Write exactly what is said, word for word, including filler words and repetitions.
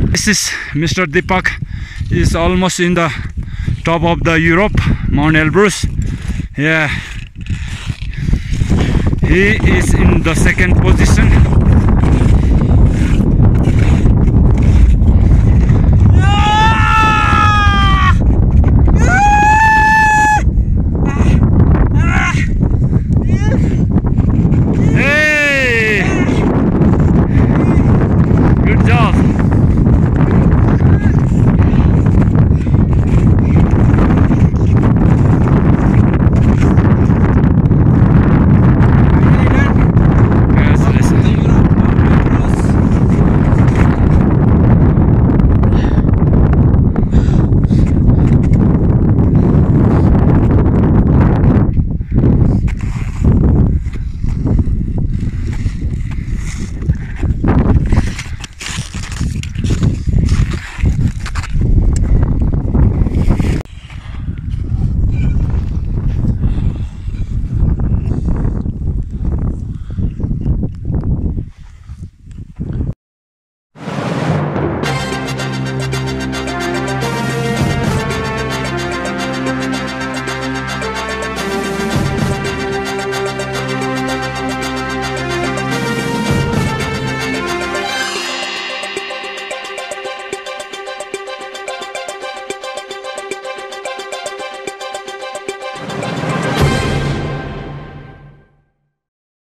This is Mister Deepak. Is almost in the top of the Europe, Mount Elbrus. Yeah, he is in the second position.